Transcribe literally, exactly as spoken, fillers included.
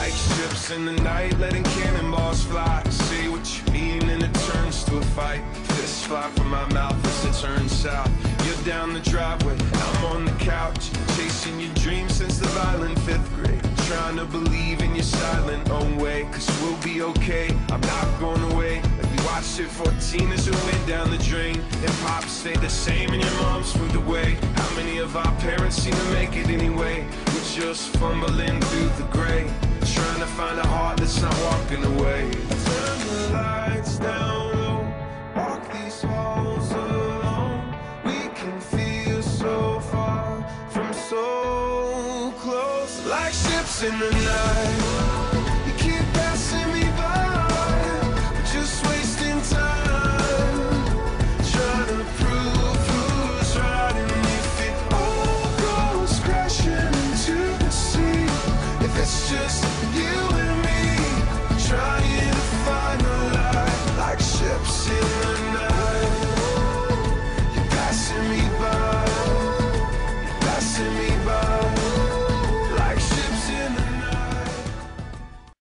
like ships in the night, letting cannonballs fly. Say what you mean and it turns to a fight. Fists fly from my mouth as it turns south. You're down the driveway, I'm on the couch, chasing your dreams since the violent fifth grade. Trying to believe in your silent own way, cause we'll be okay, I'm not going away. Like we watched it fourteen as it went down the drain. And pop stayed the same and your mom moved away. How many of our parents seem to make it anyway? We're just fumbling through the gray, trying to find a heart that's not walking away. Turn the lights down low, walk these halls alone. We can feel so far from so close, like ships in the night. You keep passing me by, we're just wasting time, trying to prove who's right. And if it all goes crashing into the sea, if it's just you